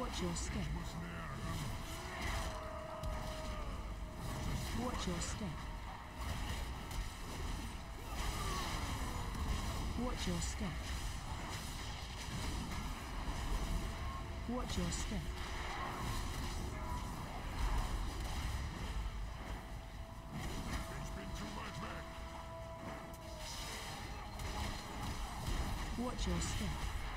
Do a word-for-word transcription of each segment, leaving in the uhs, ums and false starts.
Watch your step. Watch your step. Watch your step. Watch your step. Ich bin zu weit weg. Watch your step.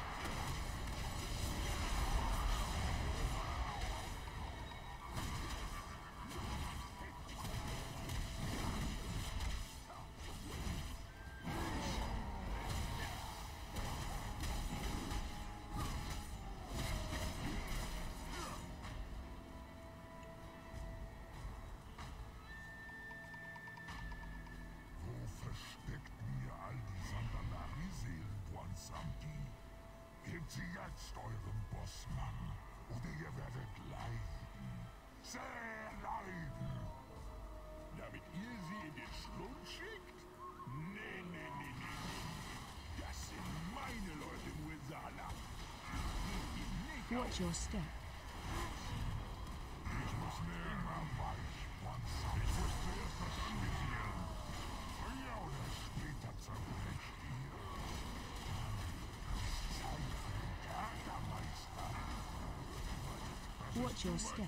Gebt sie jetzt eurem Bossmann, oder ihr werdet leiden. Sehr leiden. Damit ihr sie in den Schlund schickt? Nee, nee, nee, nee, nee. Das sind meine Leute, Mursala. Watch your step. Ich muss näher ran. Ich muss zuerst was anvisieren. Früher oder später zerbrecht ihr. Watch your step.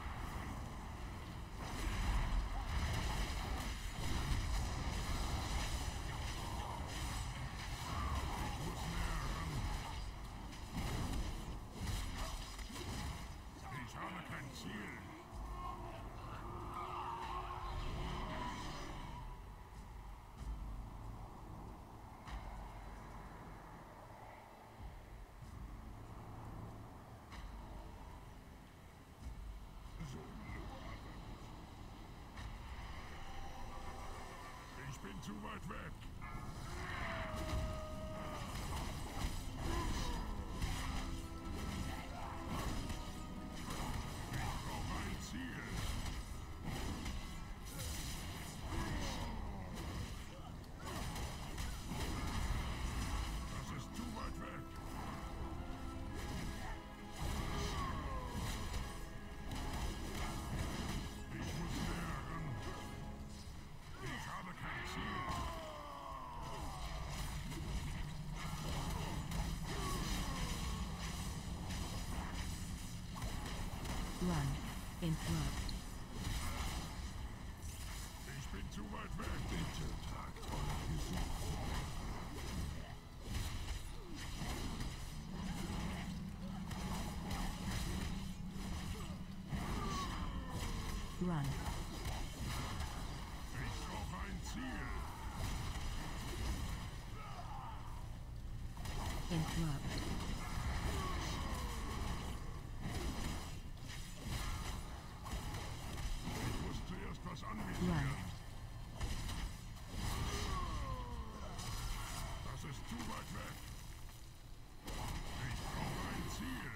Ich habe kein Ziel. Ich bin zu weit weg. Ich brauche ein Ziel. Das ist zu weit weg. Ich muss näher ran. Ich habe kein Ziel. Run. Interrupt. Ich bin zu weit weg. Bitte tragt euer Besuch. Run. Ich brauche ein Ziel. Interrupt. Ich muss zuerst was Run. anvisieren. Das ist zu weit weg. Ich brauche ein Ziel.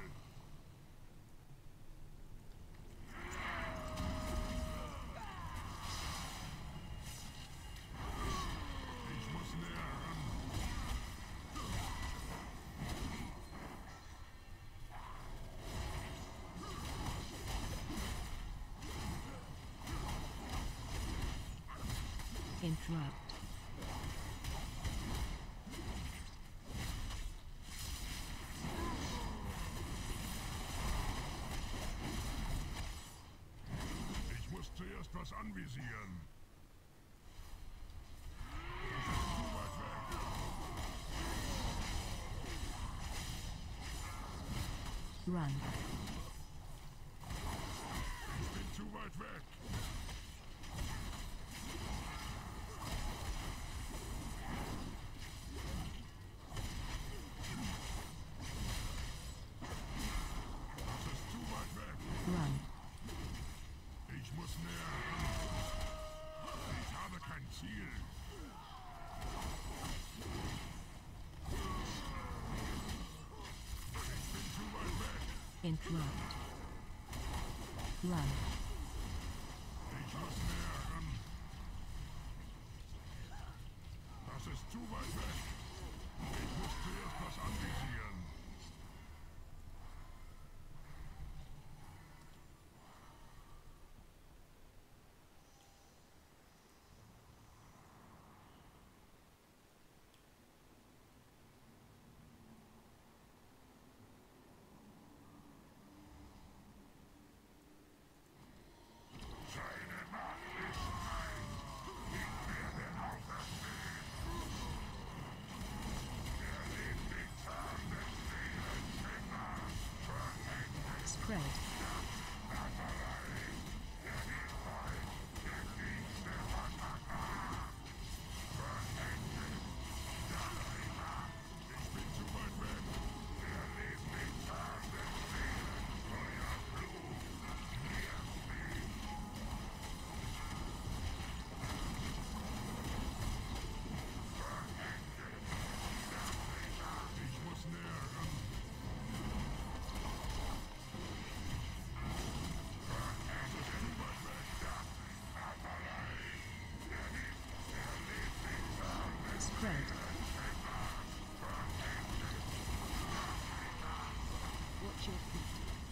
Ich muss näher ran. Interrupt. Ich muss zuerst was anvisieren. Das ist zu weit weg. Run. Ich bin zu weit weg. Das ist zu weit weg. Run. Ich muss näher ran. Ich habe kein Ziel. Ich bin zu weit weg. Interrupt. Run. Ich muss näher ran. Das ist zu weit weg. Ich muss zuerst was anvisieren. Spread. Spread. Watch your feet.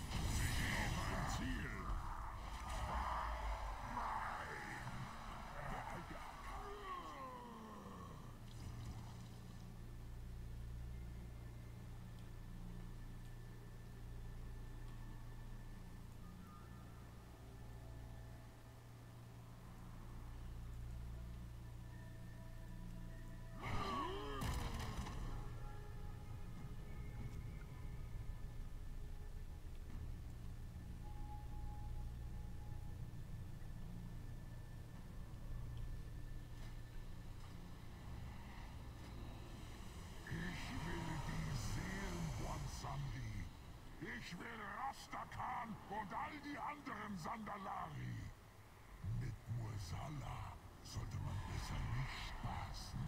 Ich will Rastakhan und all die anderen Sandalari. Mit Mursala sollte man besser nicht spaßen.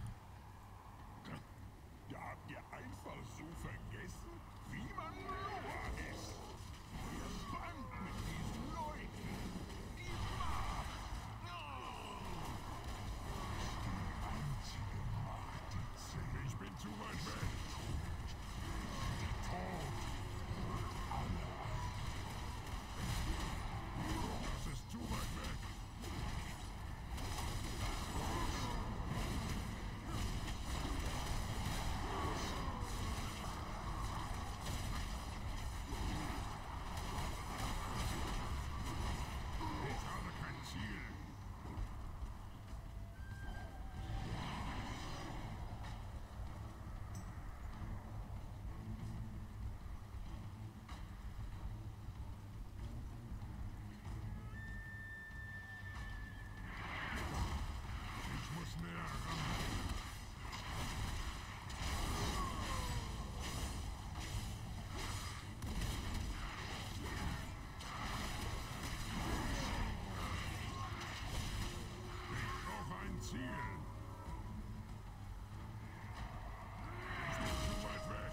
Da habt ihr einfach so vergessen, wie man Noah ist. Ihr Band mit diesen Leuten. Die Macht. Die einzige Macht, die zählt. Ich bin zu weit weg. Der Tod. Das ist zu weit weg. Ich habe kein Ziel. Ziel. Ich bin zu weit weg.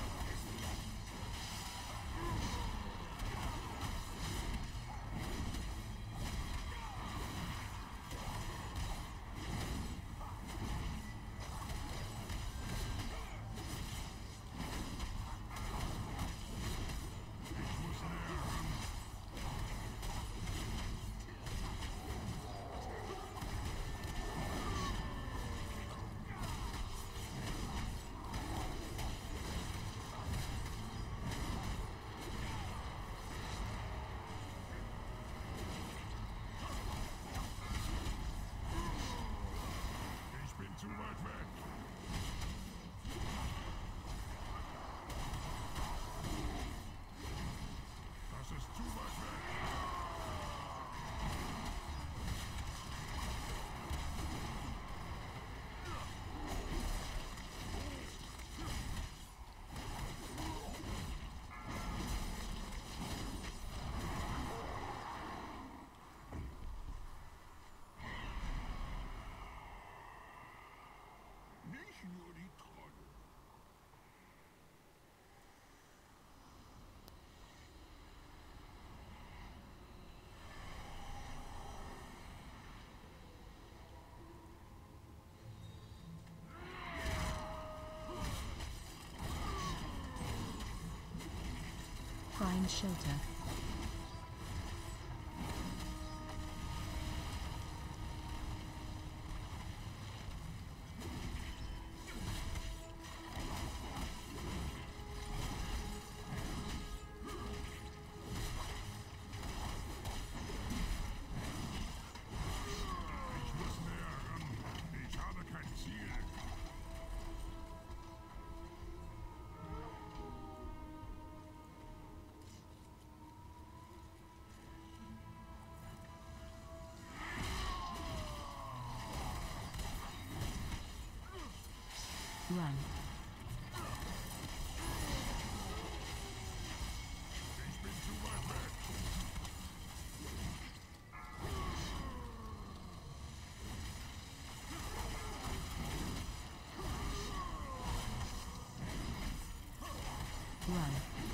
Ich muss näher ran. Zu weit weg. Das ist zu weit weg. Nicht nur die Trolle. Find shelter. Run. Ich bin zu weit weg. Run.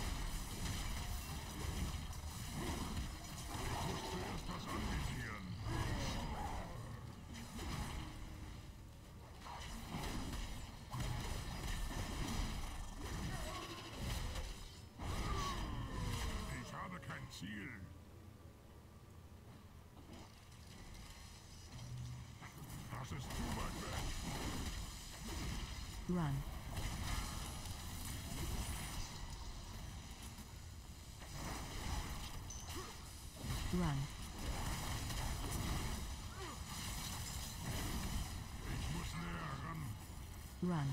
Ich muss zuerst was anvisieren. Ich habe kein Ziel. Das ist zu weit weg. Run. Run. Ich muss näher ran. Run.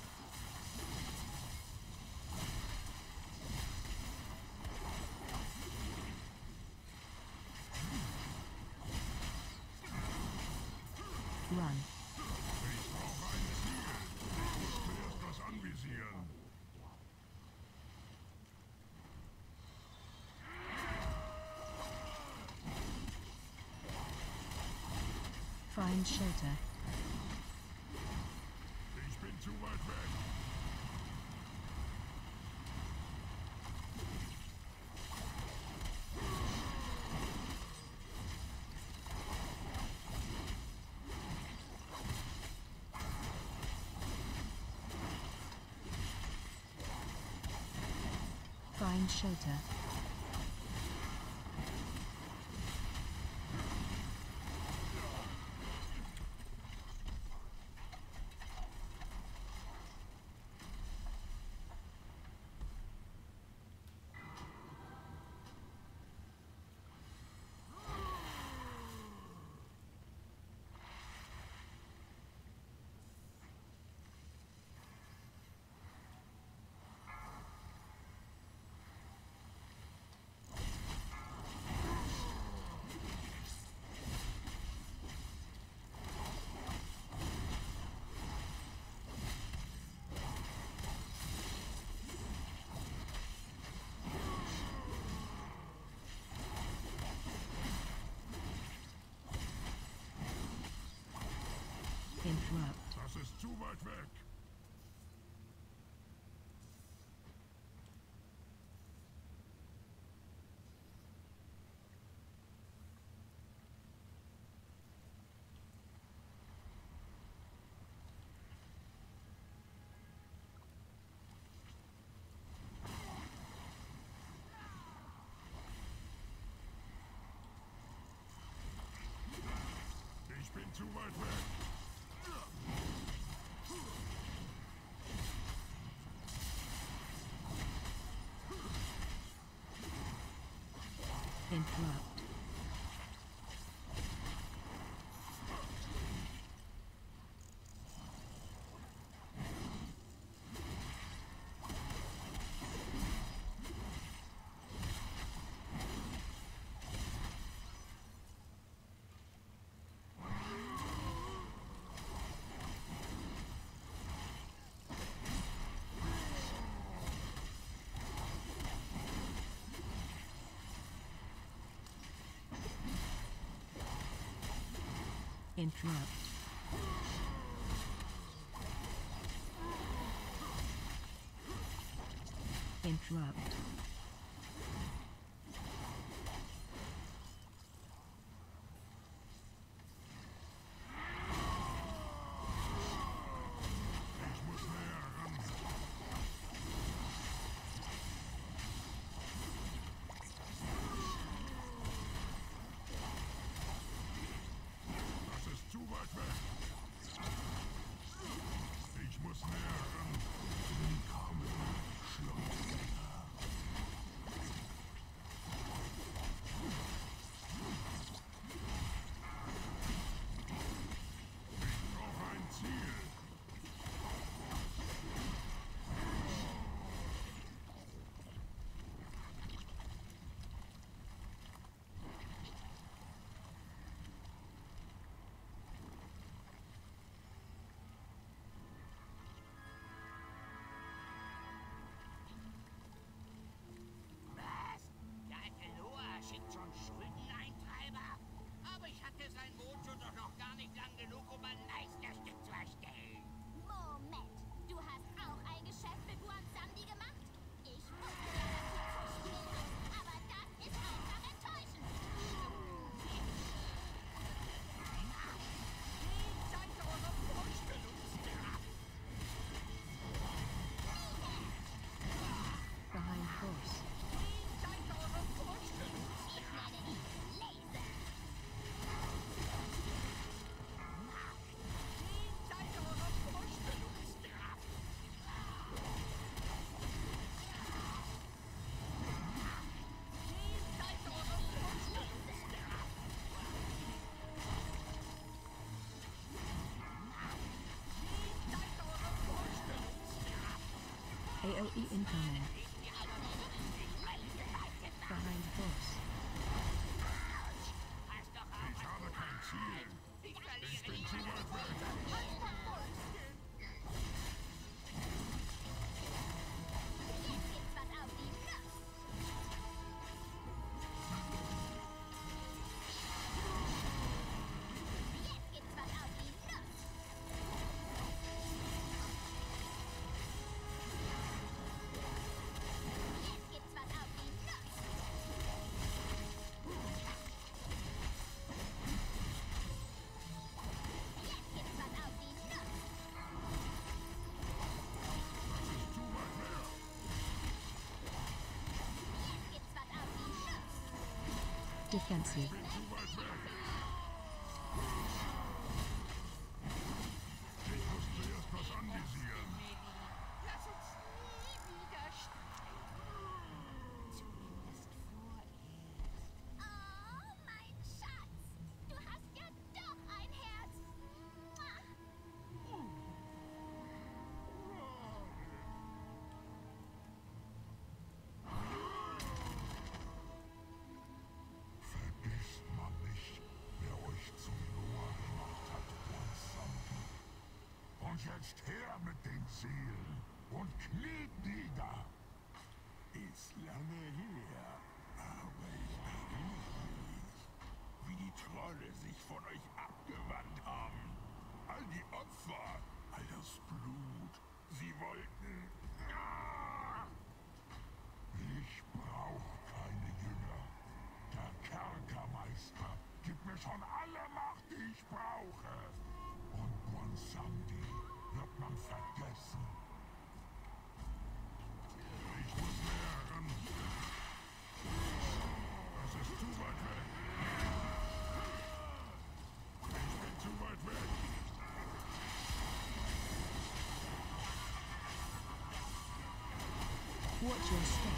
Run. Ich brauche ein Ziel. Ich muss zuerst was anvisieren. Find shelter. Ich bin zu weit weg. Find shelter. Interrupt. Das ist zu weit weg. Ich bin zu weit weg. Interrupt. Interrupt. Interrupt. Ich muss näher ran. Das ist zu weit weg. Ich muss näher ran. Willkommen, Schlussgänger. A O E incoming. Behind boss. Ich habe kein Ziel. Ich bin zu weit weg. Defensive. Ich muss zuerst was anvisieren. Lass uns nie wieder streiten. Zumindest vorerst. Oh, mein Schatz. Du hast ja doch ein Herz. Mua. Vergisst man nicht, wer euch zum Loa gemacht hat, Bronzampi. Und jetzt her mit den Seelen und kniet nieder. Ist lange her, aber ich erinnere mich, wie die Trolle sich von euch abgewandt haben. All die Opfer, all das Blut, sie wollten... Ah! Ich brauche keine Jünger. Der Kerkermeister gibt mir schon alle Macht, die ich brauche. Und Bronzampi wird man vergessen. Ich muss näher ran. Das ist zu weit weg. Ich bin zu weit weg. Watch your step.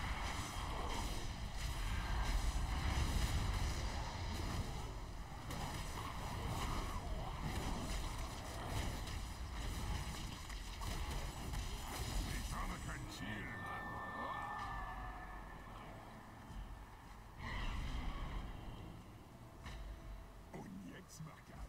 Ich habe kein Ziel. Und jetzt macht er halt.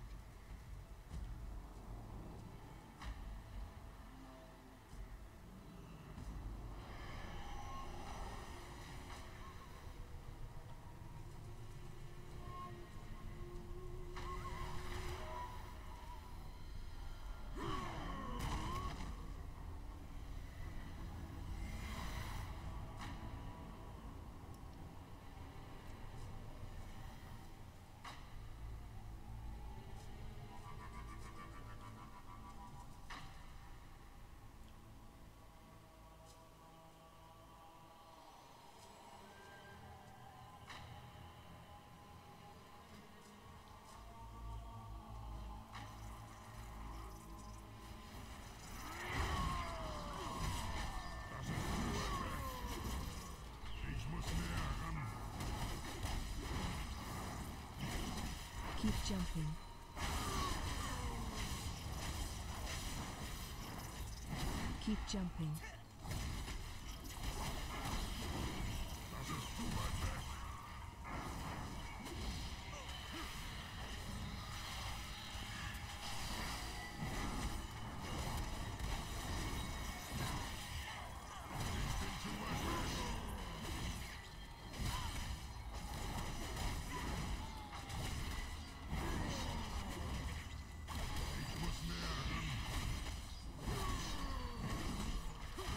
Das ist zu weit weg. Ich muss näher ran. Keep jumping. Keep jumping. Das ist zu weit weg. Ich bin zu weit weg. Ich muss näher ran.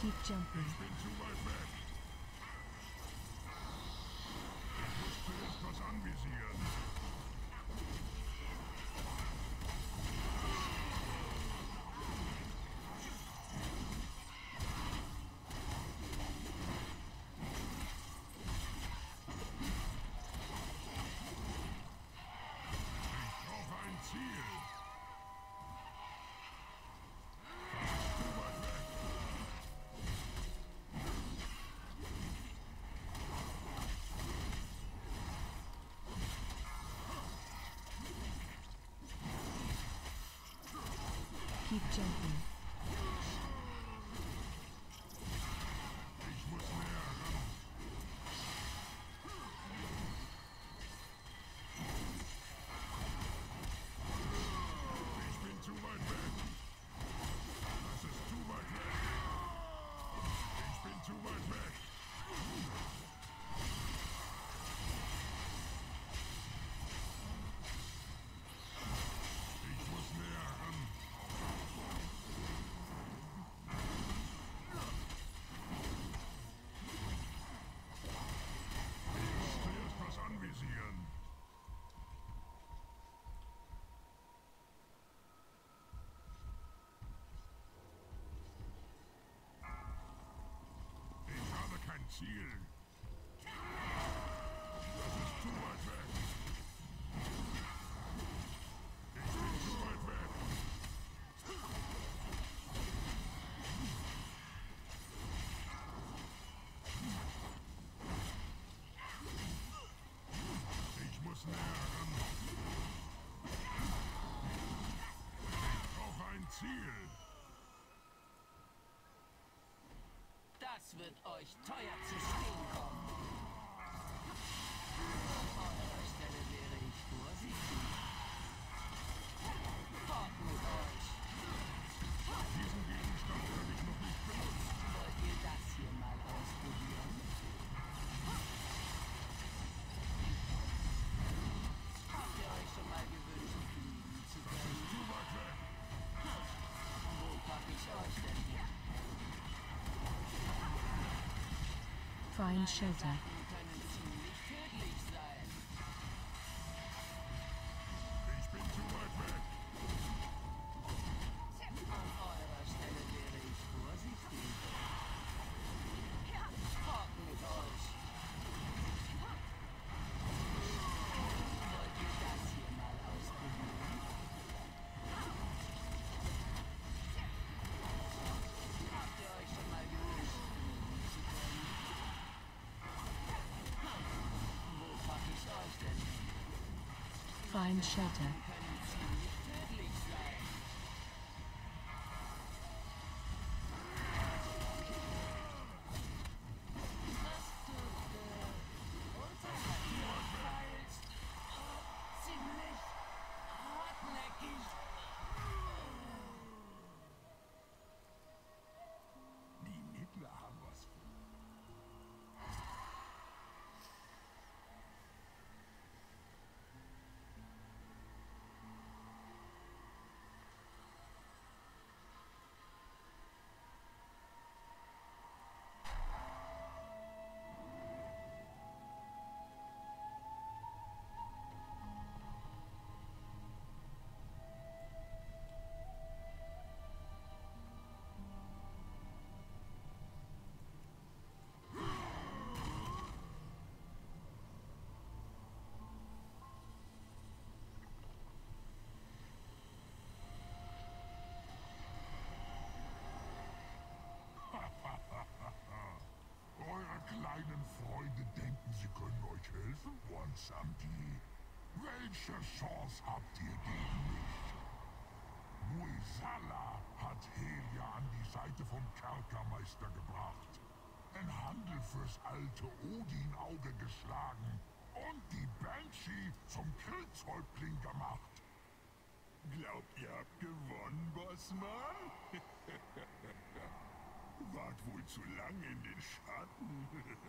Keep jumping. Ich bin zu weit weg. Ich muss zuerst was anvisieren. Ich brauche ein Ziel. Das ist zu weit weg. Keep jumping. Ich muss näher ran. Ich bin zu weit weg. Das ist zu weit weg. Ich bin zu weit weg. Ich muss näher ran. Ich muss zuerst was anvisieren. Ich habe kein Ziel. Das ist zu weit weg. Ich bin zu weit weg. Ich muss näher ran. Ich brauche ein Ziel. Das wird euch teuer zu stehen kommen. An eurer Stelle wäre ich vorsichtig. Fort mit euch. Diesen Gegenstand habe ich noch nicht benutzt. Wollt ihr das hier mal ausprobieren? Habt ihr euch schon mal gewünscht, fliegen zu Das ist können? zu weit weg. Wo pack ich euch denn hin? Find shelter. Attacken können ziemlich tödlich sein. Ich bin zu weit weg. An eurer Stelle wäre ich vorsichtig. Fort mit euch. Wollt ihr das hier mal ausprobieren? Habt ihr euch schon mal gewünscht, fliegen zu können? Wo pack ich euch denn hin? Find shelter. Können ziemlich tödlich sein. Was du äh, unterhalb fallst, ziemlich hartnäckig. Die Mittler haben was vor. Eure kleinen Freunde denken, sie können euch helfen, Bronzampi. Welche Chance habt ihr gegen mich? Muisala hat Helia an die Seite vom Kerkermeister gebracht. Ein Handel fürs alte Odin-Auge geschlagen und die Banshee zum Kriegshäuptling gemacht. Glaubt ihr habt gewonnen, Bossmann? Wart wohl zu lang in den Schatten.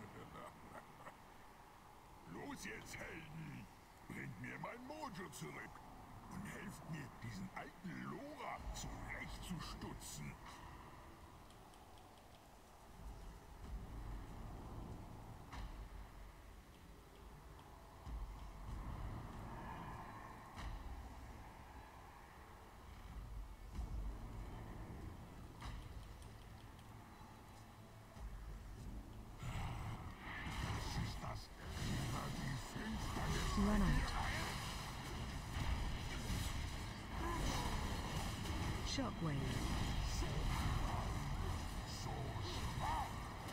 Los jetzt, Helden! Bringt mir mein Mojo zurück und helft mir, diesen alten Lora zurechtzustutzen. Run out. Shockwave. So schwach.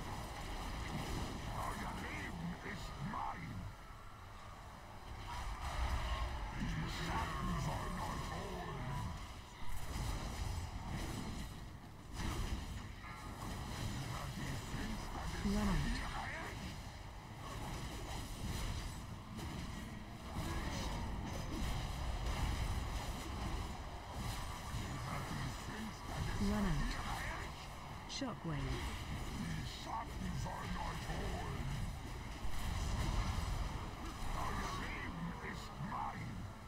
Euer Leben ist mein. Die Schatten sollen euch holen. Run out. Run out. Shockwave. Die Schatten sollen euch holen. Euer Leben ist mein.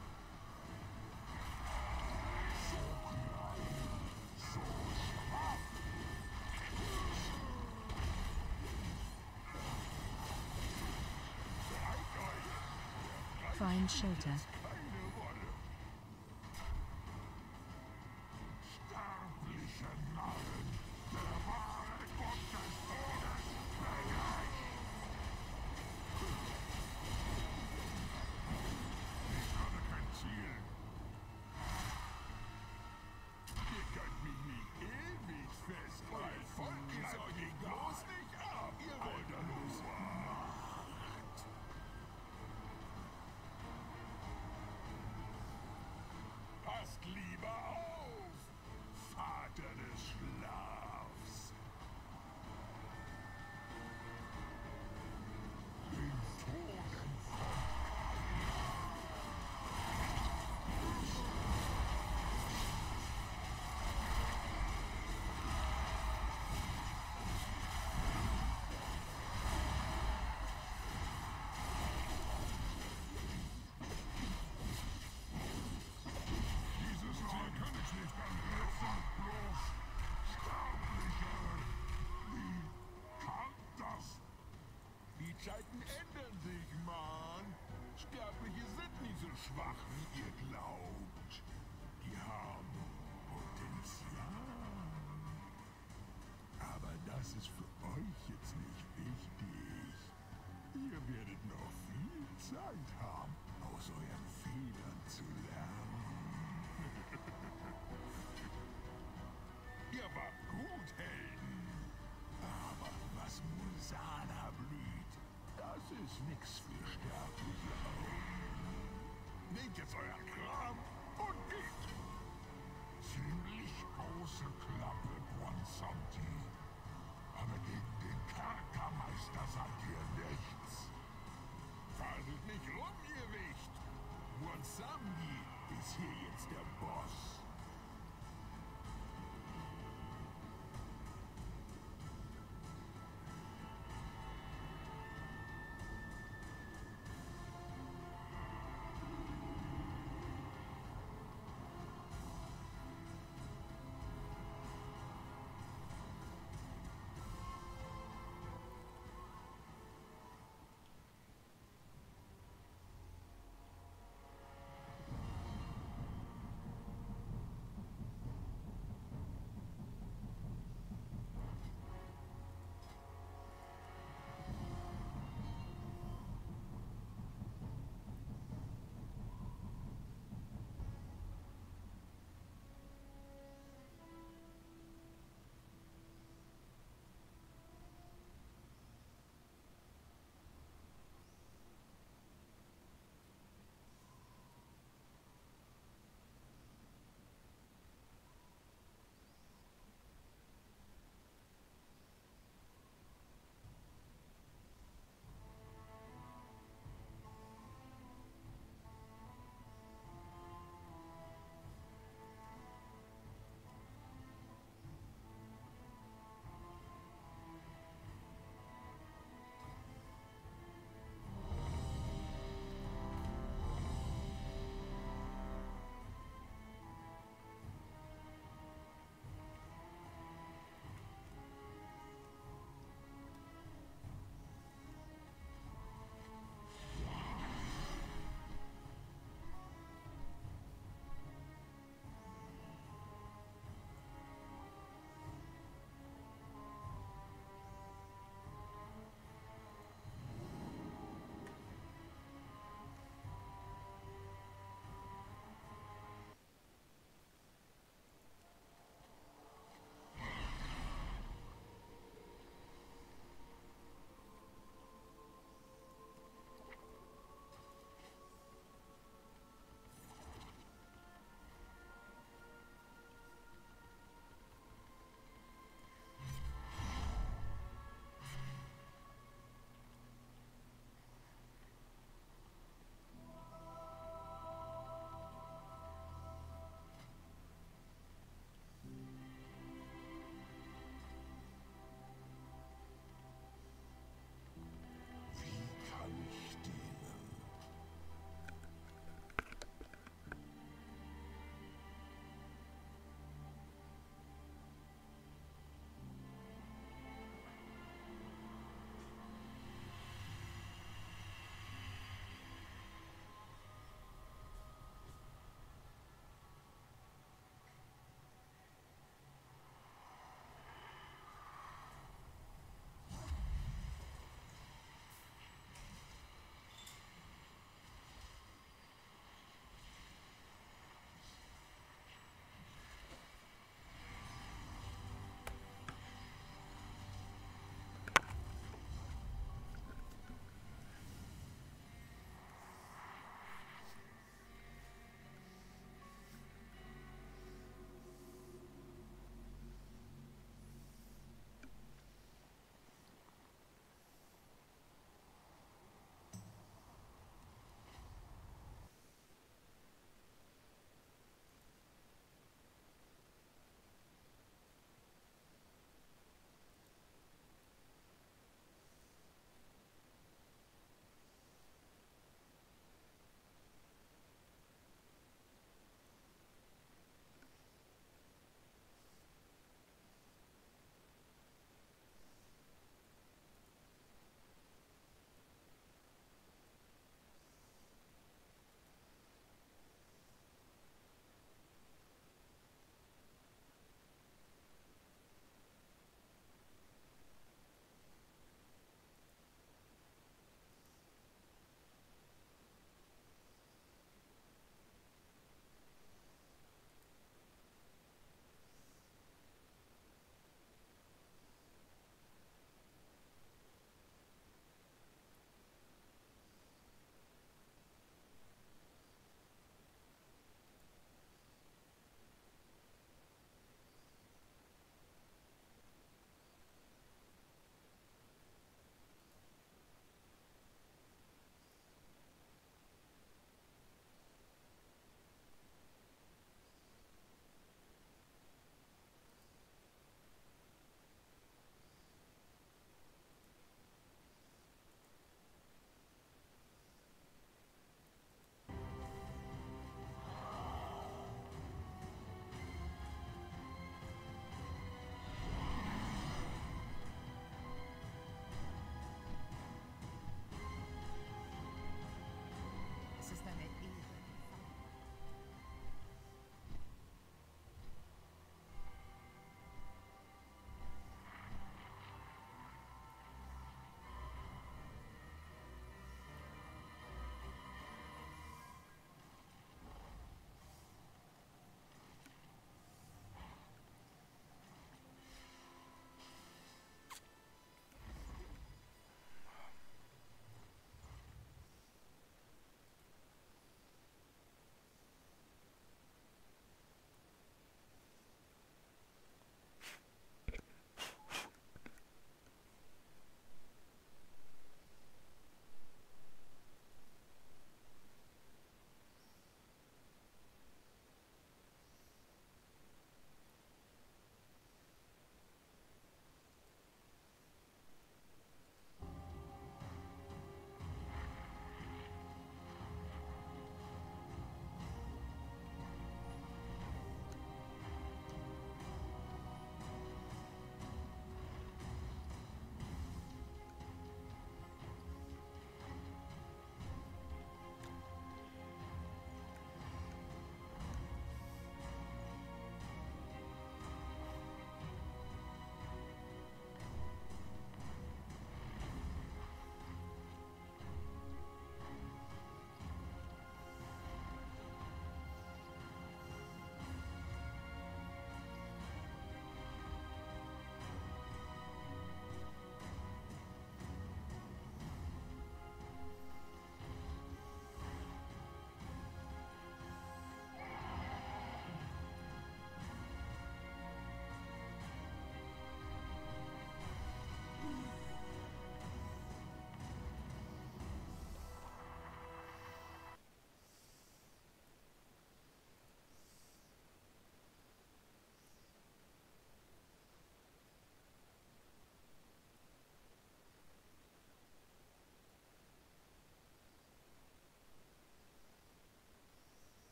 So klein, so schwach. Find shelter. Keine Rolle. Sterbliche Narren, der wahre Gott des Todes bin ich. Ich habe kein Ziel. Ihr könnt mich nicht ewig festhalten. Folgen soll ich bloß nicht ab. Ihr wollt da los. Passt lieber auf, Vater des Schlafs. Den Tod entkommt Dieses Mal kann ich nicht ansetzen, bloß Sterbliche. Wie kann das? Die Zeiten ändern sich, Mann. Sterbliche sind nicht so schwach, wie ihr glaubt. Die haben Potenzial. Aber das ist für euch jetzt nicht wichtig. Ihr werdet noch viel Zeit haben, aus euren Fehlern zu lernen. Ihr wart gut, Helden. Aber was Musana blüht, das ist nix für sterbliche Augen. Nehmt jetzt euer Kram und geht. Ziemlich große Klappe, Bronzanti. Aber gegen den Kerkermeister seid ihr nichts. Faselt nicht rum,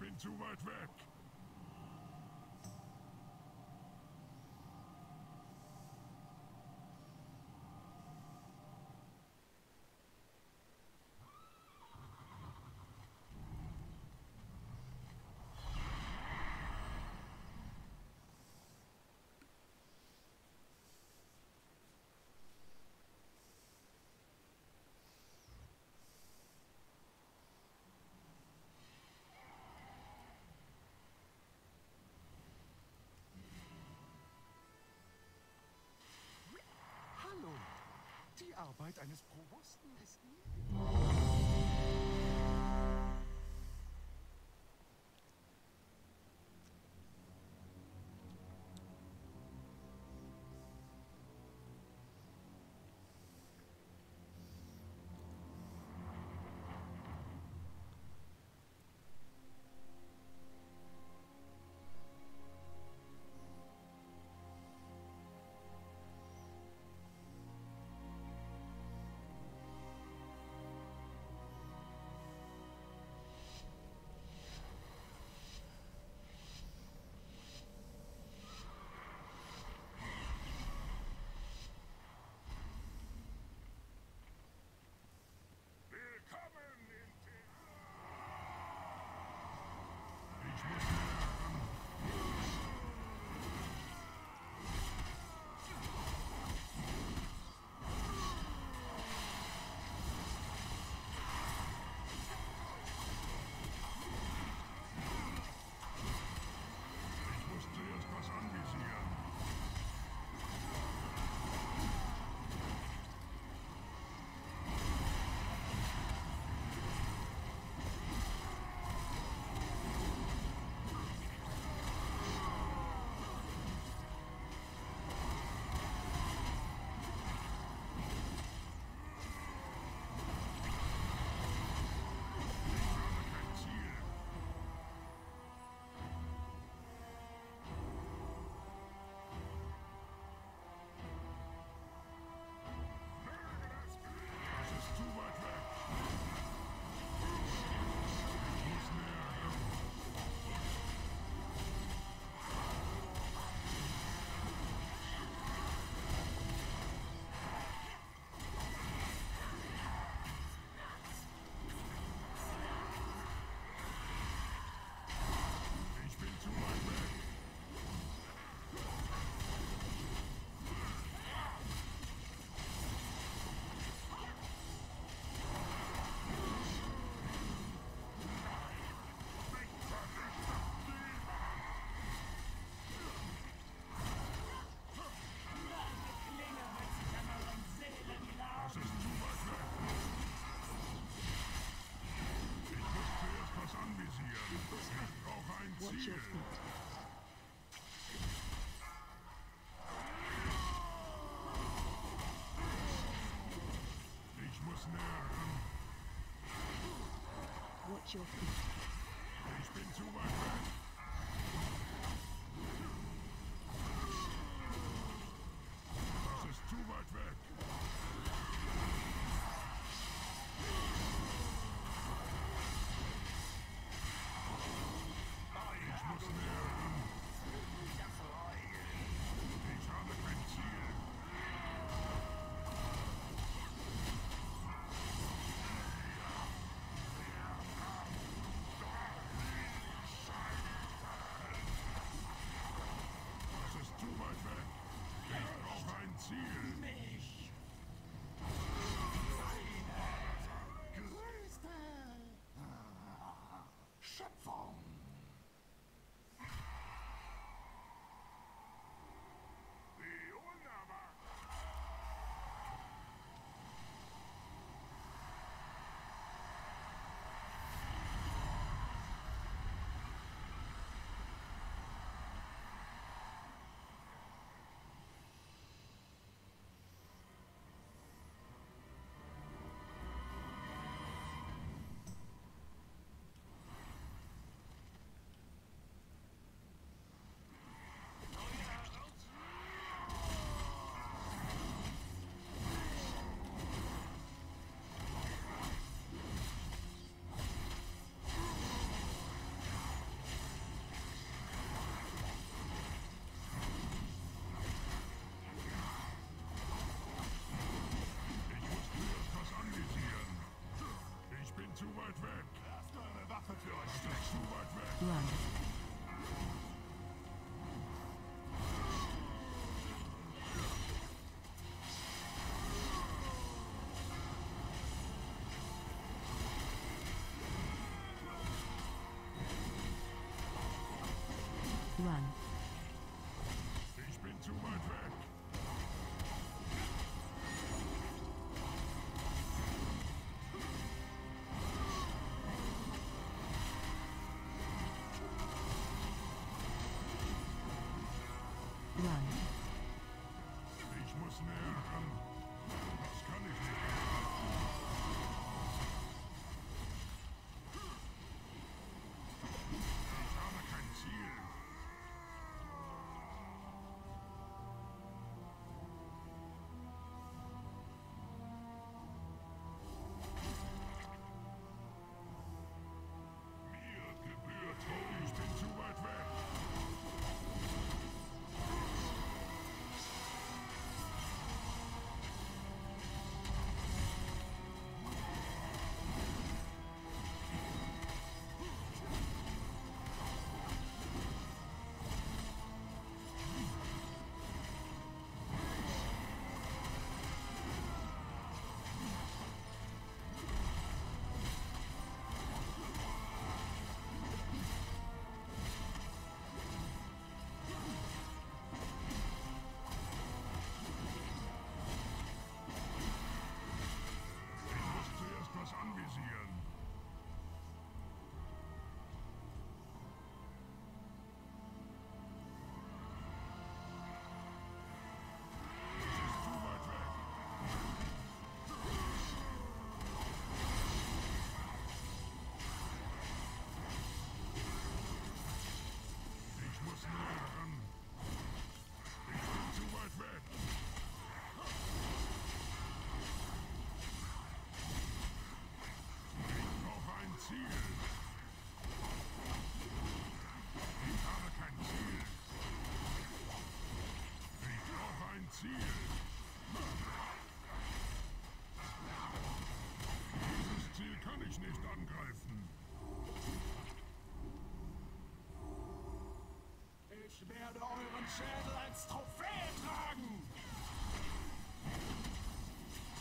bin zu weit weg. Hallo. Die Arbeit eines Probosten ist nie... Willkommen in Ich muss näher ran. Ich muss zuerst was anvisieren. Kein Ziel. Das ist zu weit weg. Ich muss näher ran. Ich bin zu weit weg. Das ist zu weit weg. Ich muss zuerst was anvisieren. Ich brauche ein Watch Ziel. your feet. Ich muss näher ran. Watch your feet. Ich bin zu weit weg. Das ist zu weit weg. Ich muss näher ran. Ich habe kein Ziel.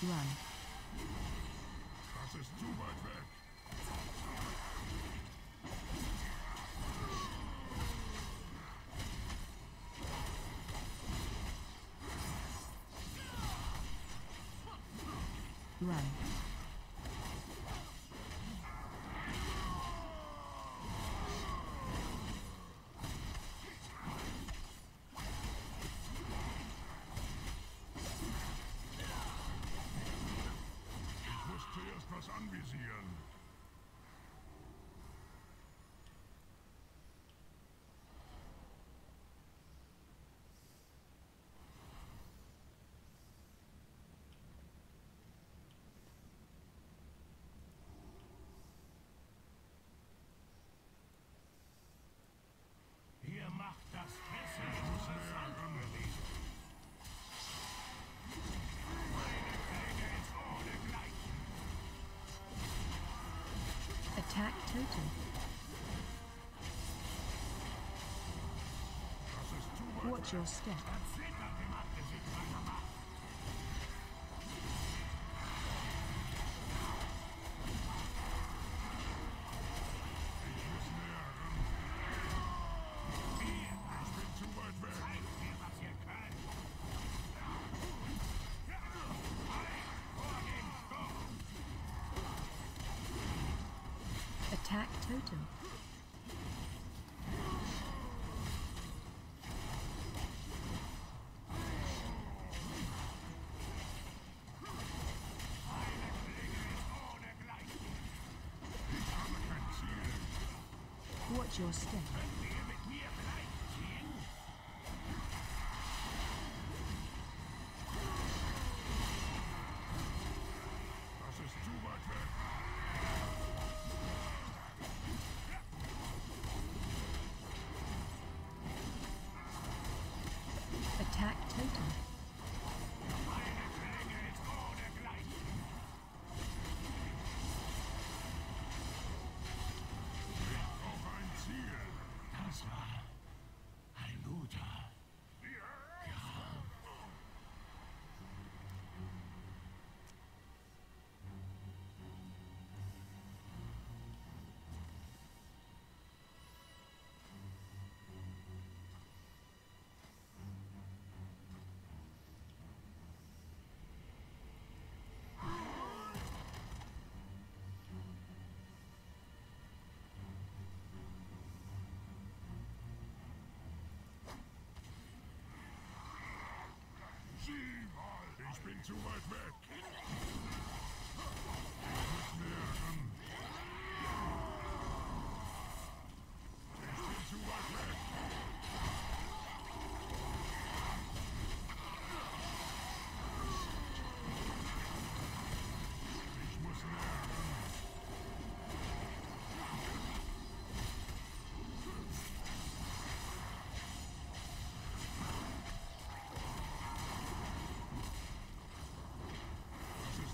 Run. Das ist zu weit weg. Run. Ich muss zuerst was anvisieren. Ihr macht das Fässer interessant für mich. Meine Klänge ist ohnegleichen. Attack totem. Das ist zu weit Watch your step. Zittert im Angesicht meiner Macht. Ich muss näher ran. Ich bin zu weit weg. Zeigt mir, was ihr könnt. Vor dem Sturm. Attack totem. Meine Klinge ist ohnegleichen. Ich habe kein Ziel. Watch your step. Könnt ihr mit mir gleichziehen? Das ist zu weit weg. Attack totem. Meine Klinge ist ohnegleichen. Ich brauche ein Ziel. Das war ein guter. Sieh mal. Ich bin zu weit weg. Ich muss näher ran. Ich bin zu weit weg. Ich muss näher ran. Das ist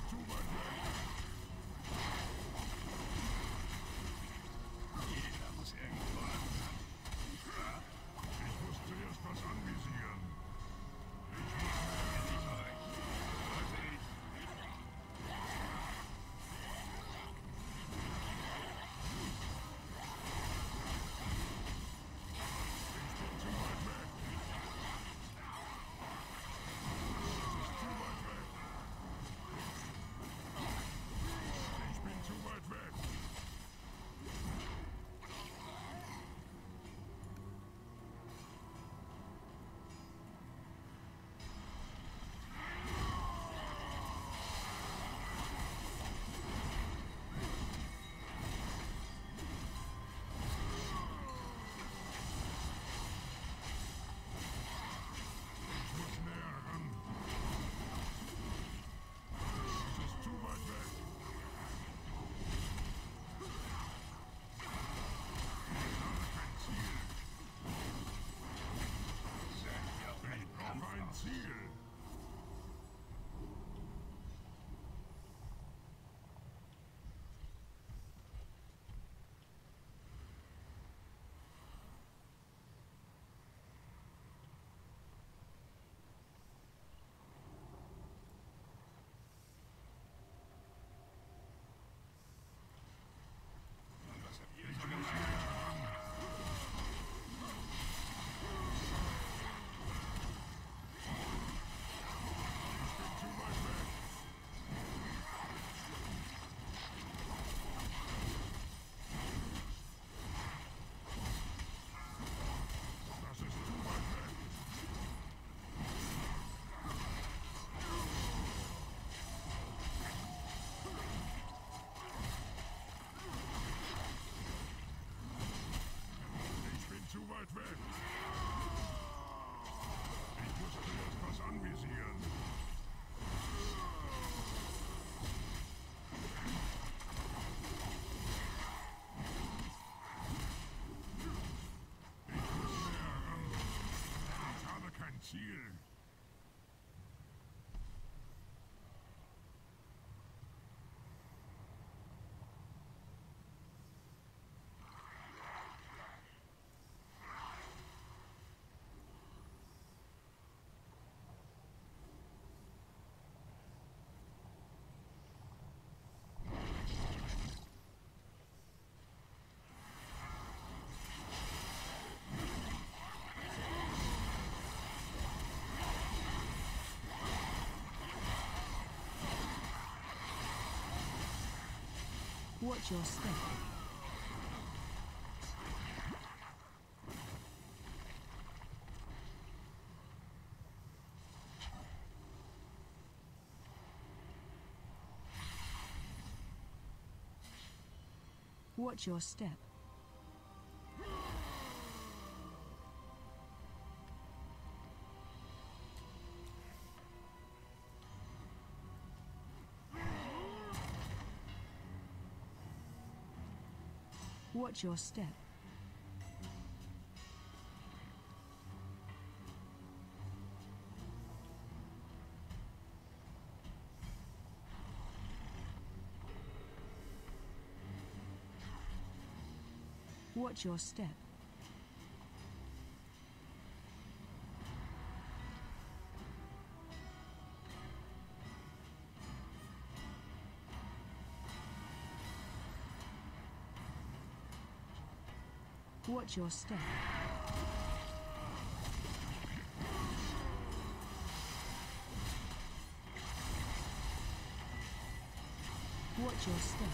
Watch your step. Watch your step. Watch your step. Watch your step. Watch your step. Watch your step.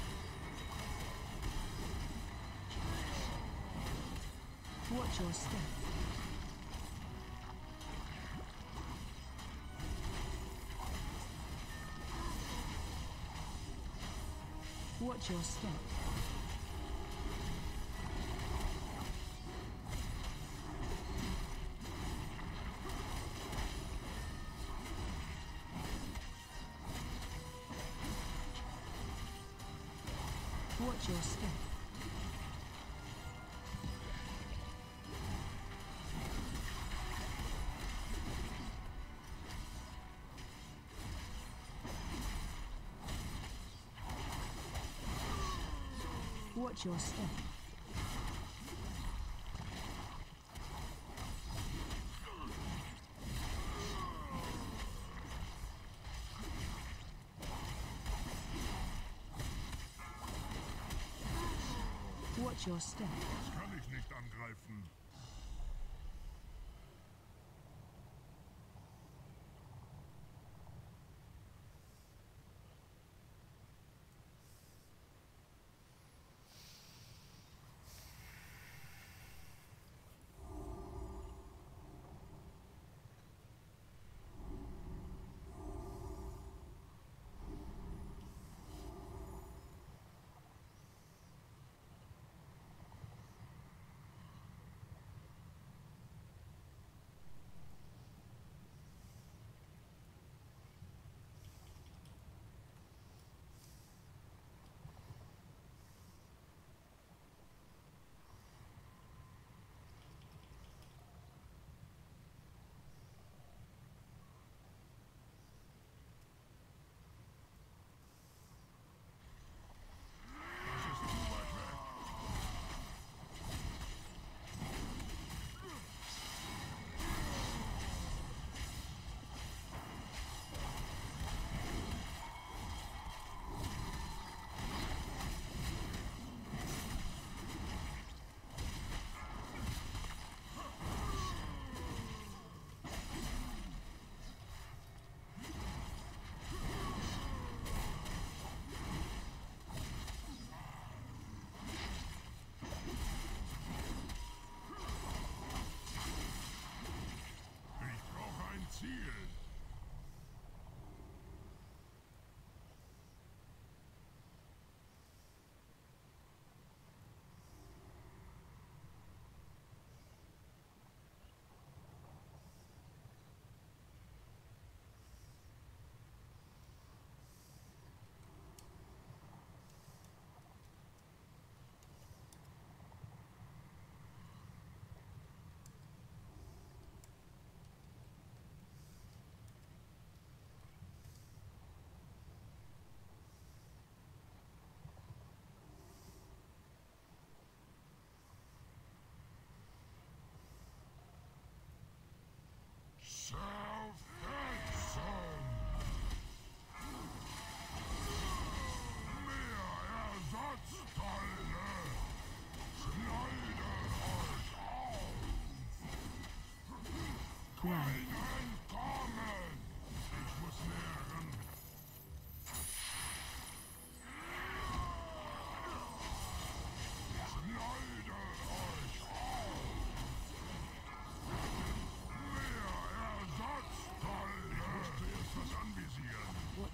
Watch your step. Watch your step. Watch your step. Watch your step. Watch your step. Das kann ich nicht angreifen.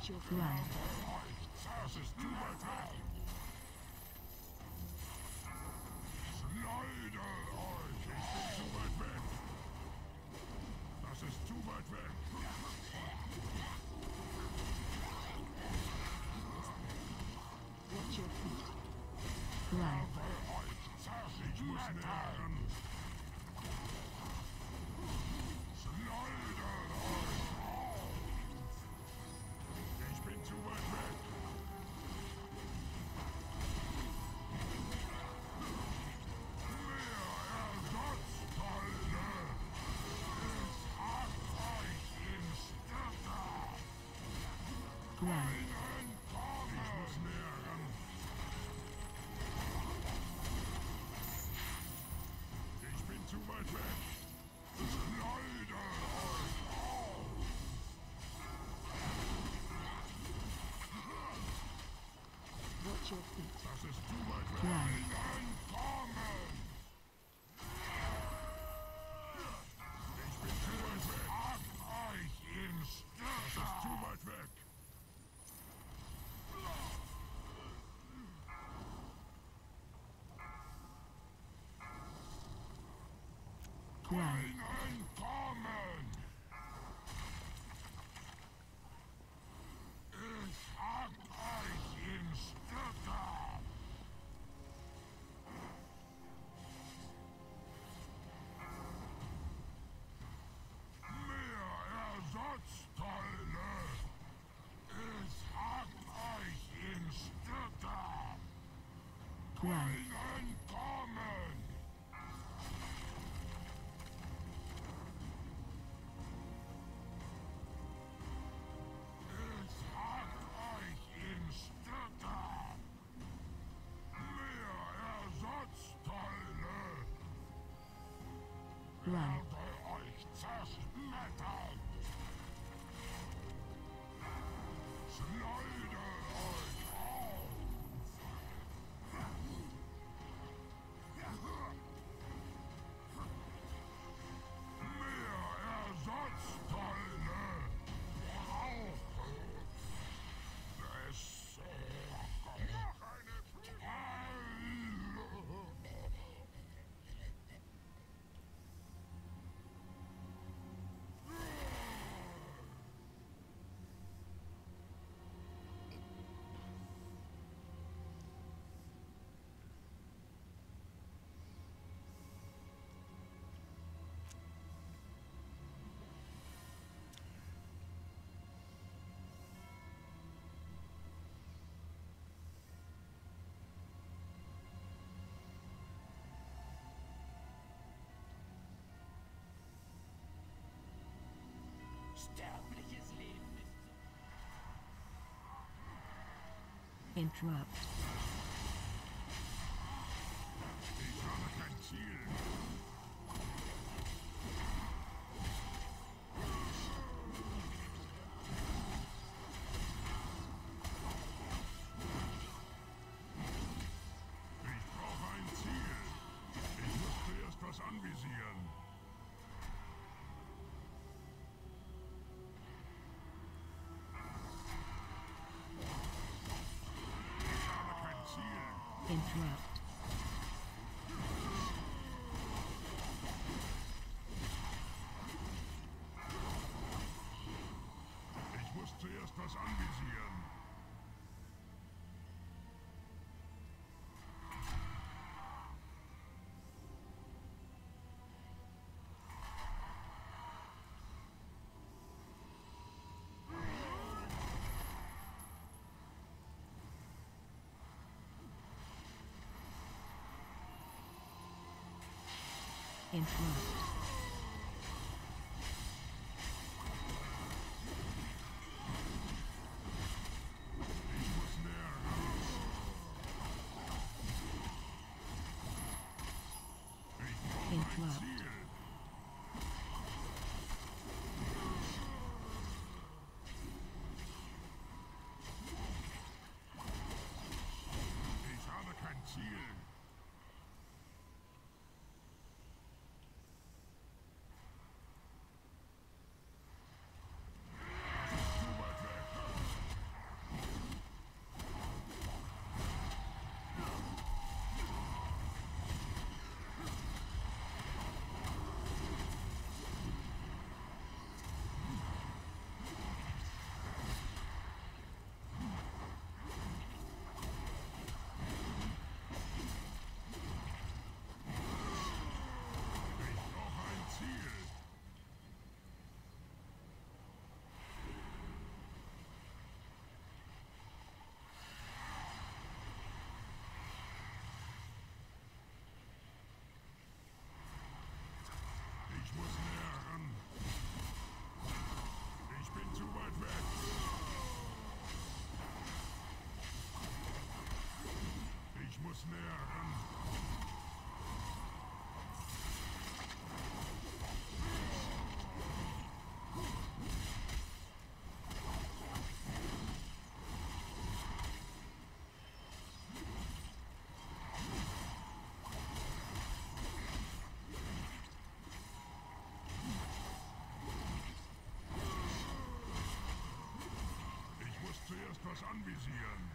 Watch your ground. Das ist zu weit weg. Schneide euch! Ich bin zu weit weg. Das ist zu weit weg. Watch your feet. Ground. Ich muss nähern. Schneide euch! Ich bin zu weit weg. Mehr Ersatzteile! Ich hab euch in Stücke! Ground. Ich muss nähern. Ich bin zu weit weg. Schneide euch auf! Watch your feet. Das ist zu weit weg. Ground. Entkommen! Ich bin zu weit weg. Hab euch in Stücke! Das ist zu weit weg. Ground. Entkommen! Ich hab euch in Stücke! Mehr Ersatzteile! Ich hab euch in Stücke! Ground. Entkommen! Ich hab euch in Stücke! Mehr Ersatzteile! Ground. Werde euch zerschmettern! Schneide euch auf! Mehr Ersatzteile! Brauche es noch eine Teile! Sterbliches Leben ist so. Interrupt. Ich habe kein Ziel. Ich brauche ein Ziel. Ich muss zuerst was anvisieren. Ich habe kein Ziel. Interrupt. Ich muss zuerst was anvisieren. Interrupt. Ich muss näher ran. Ich brauche ein Interrupt. Ziel. Ich habe kein Ziel. zuerst was anvisieren.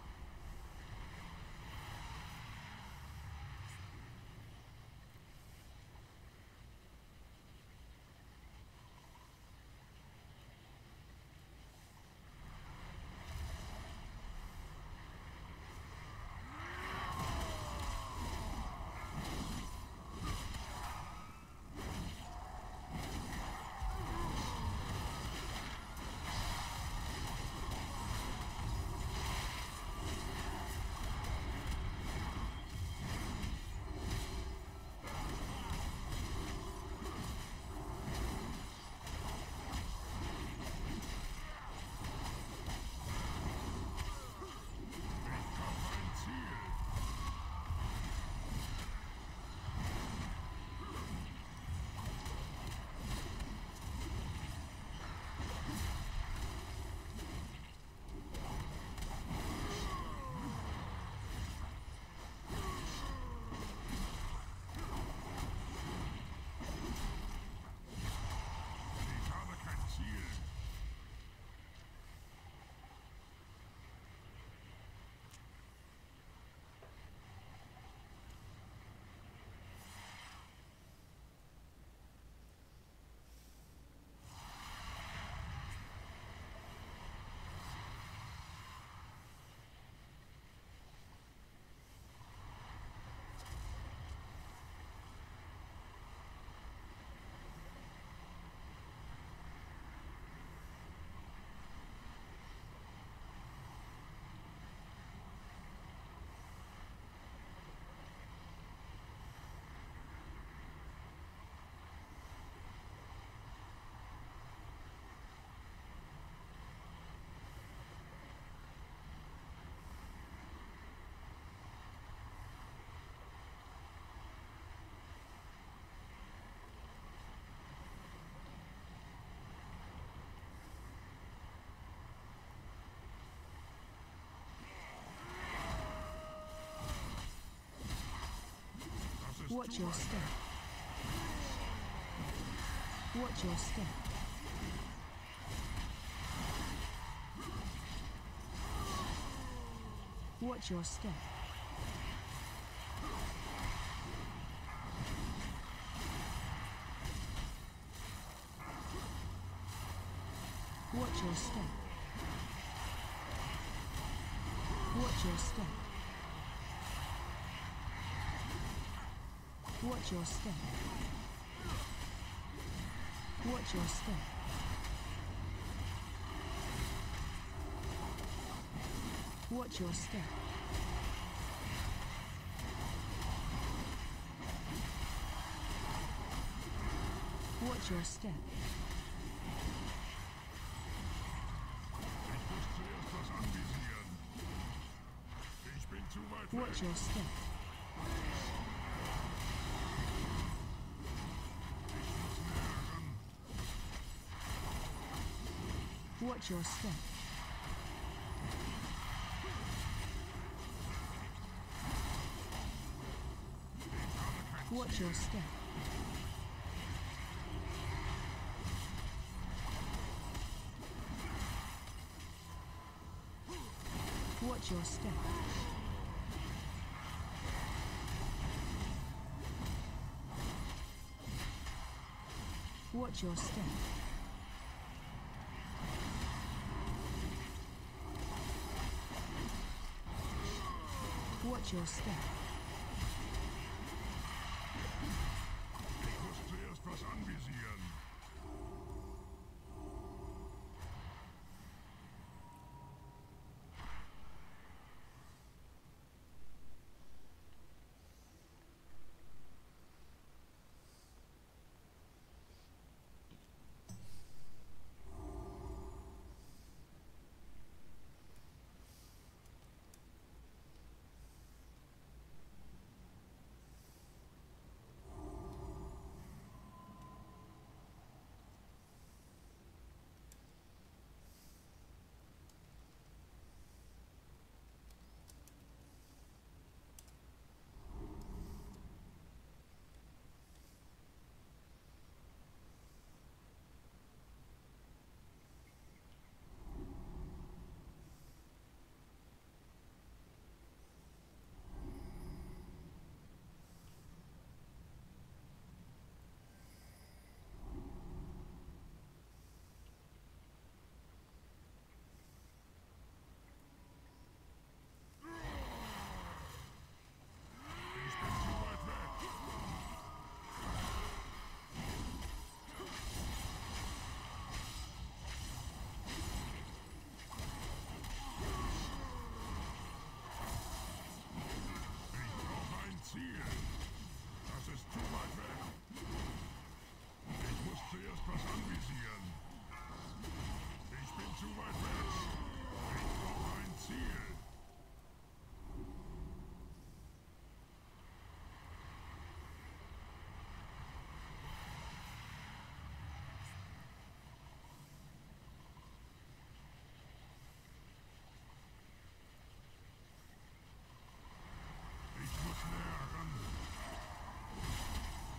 Watch your step. Watch your step. Watch your step. Watch your step. Watch your step. Watch your step. Watch your step. Watch your step. Watch your step. Ich muss zuerst was anvisieren. Ich bin zu weit weg. Watch your step. Watch your step. Watch your step. Watch your step. Watch your step. Watch your step. Ich muss zuerst was anvisieren.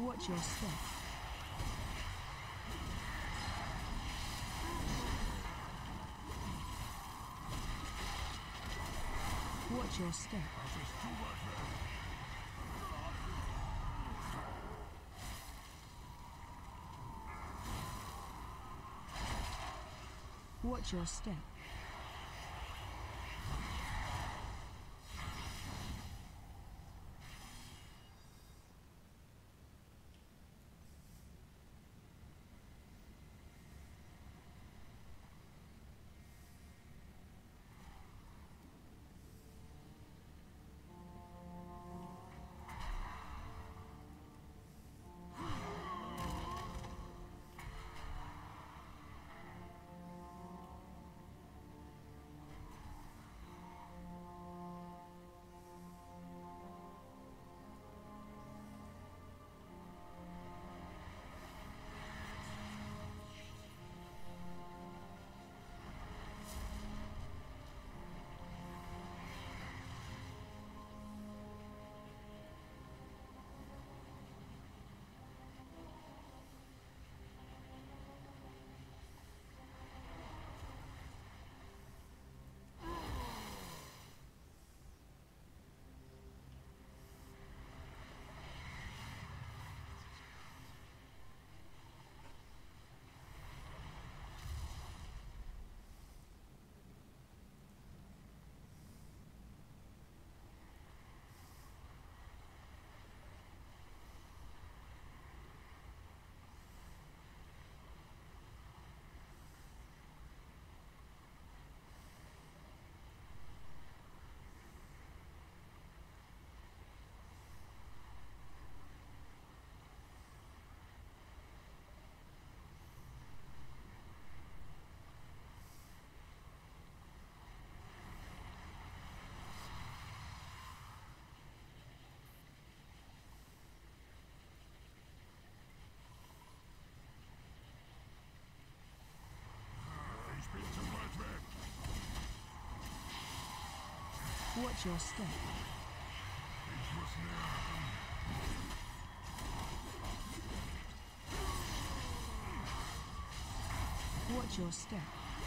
Watch your step. Watch your step. Das ist zu weit weg. Watch your step. Ich bin zu weit weg. Watch your step. Ich muss näher. Watch your step.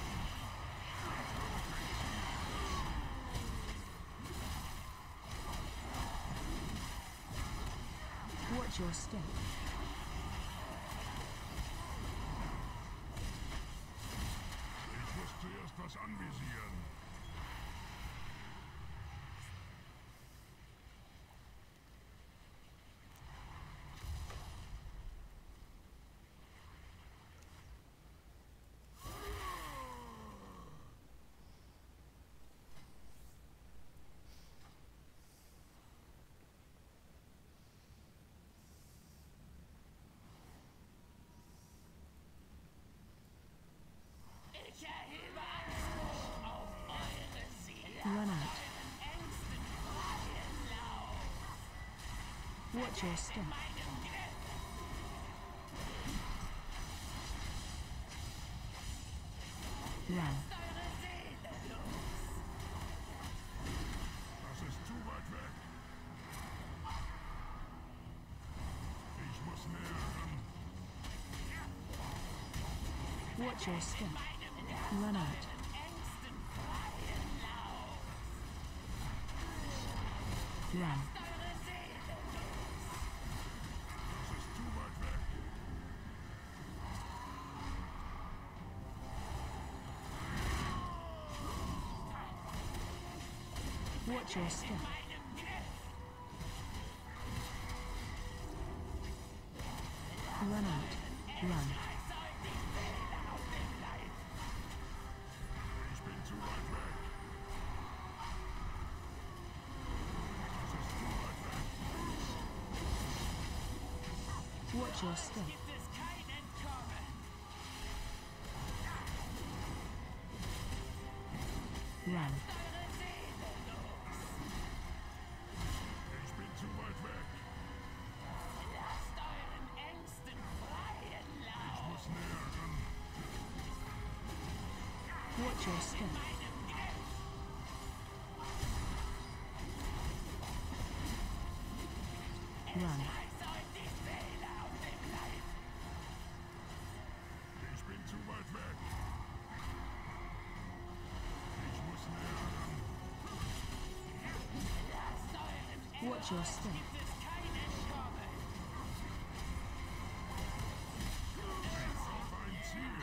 Watch your step. Ich muss zuerst was anvisieren. Ich erhebe Anspruch auf eure Seele. Run out. Ängsten freien Lauf. Watch your step. Meinem Griff. Run. Eure Seele los. Das ist zu weit weg. Ich muss näher ran. Watch your step. Run out. Ängsten freien Lauf. Run. Eure Seele los. Das ist zu weit weg. Watch your step. Meinem Griff. Run out. Run. Ich bin zu weit weg. Das ist zu weit weg. Watch your step. Gibt es kein Entkommen. Run. Eure Seele los. Ich bin zu weit weg. Lasst euren Ängsten freien Lauf. Ich muss näher ran. Watch your step. Run. Reiß euch die Seele Watch your step. Es keine Chance. Auf ein Ziel.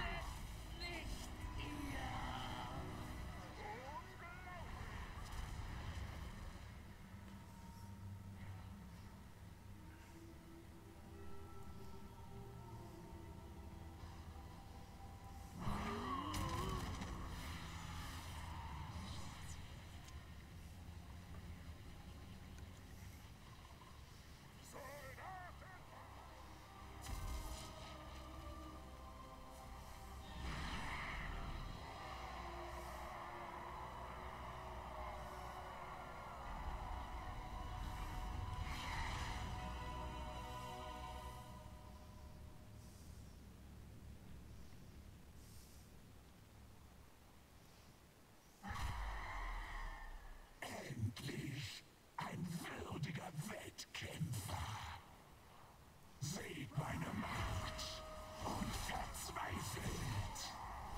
Endlich ein würdiger Wettkämpfer. Seht meine Macht und verzweifelt.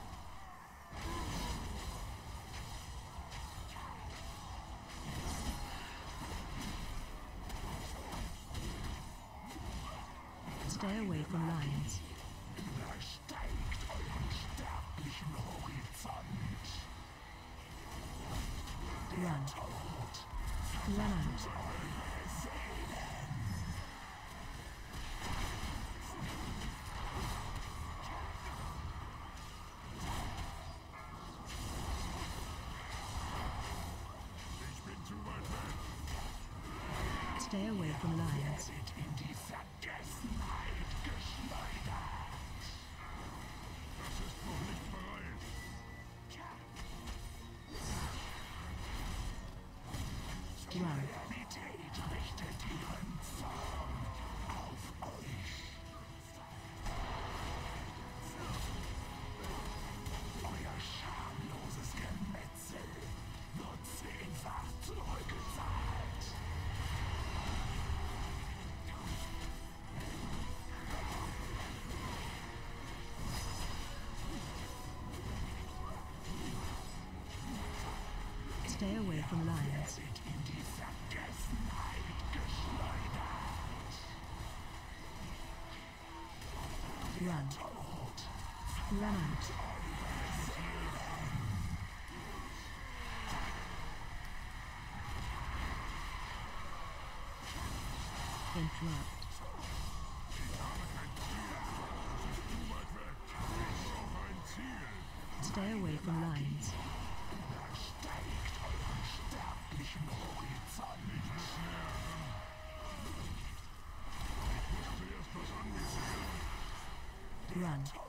Stay away from lions. Übersteigt euren sterblichen Horizont. Run. Run out. Ich bin zu weit weg. Stay away from lions. Seid in die Vergessenheit geschleudert. Das ist noch nicht bereit. Run. Realität richtet ihren Zorn auf euch. Euer schamloses Gemetzel wird zehnfach zurückgezahlt. Stay away from lions. Seid in die Vergessenheit geschleudert. Run. Run out. Interrupt. Zu weit weg. Ich brauche ein Ziel. Stay away from lions. Steigt euren sterblichen Horizont. Nicht näher ran. Ich muss zuerst was angesehen. Run.